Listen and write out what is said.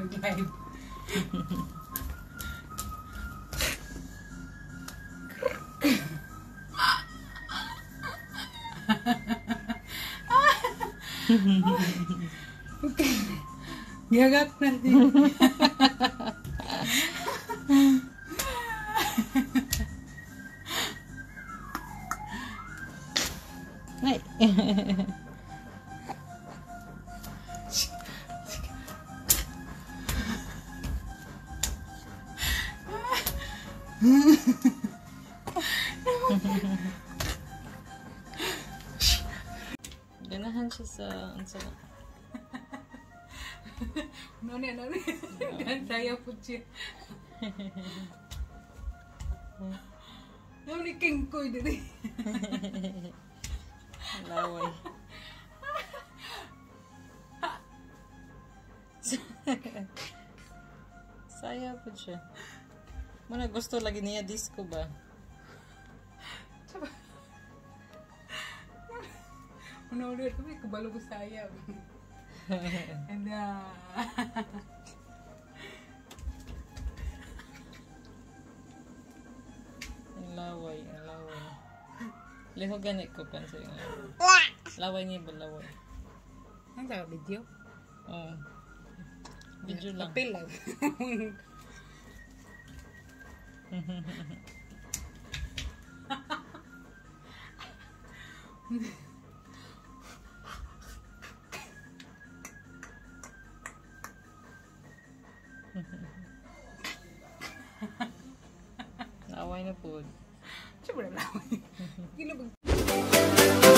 mag-live. Gagak na siya. Ay. Ganahan siya sa Noni. Dan saya po siya. Noni kingkoy dito. laway. Saya po siya. Mana gusto lagi niya disco ba? Udah kami kebalo ko saya. Ada. Laway. Leho ganit ko pa sa laway. Laway niya ba laway? Ang tawag video? Oo. Video lang. Papel lang. Laway na po. Coba laway. Gila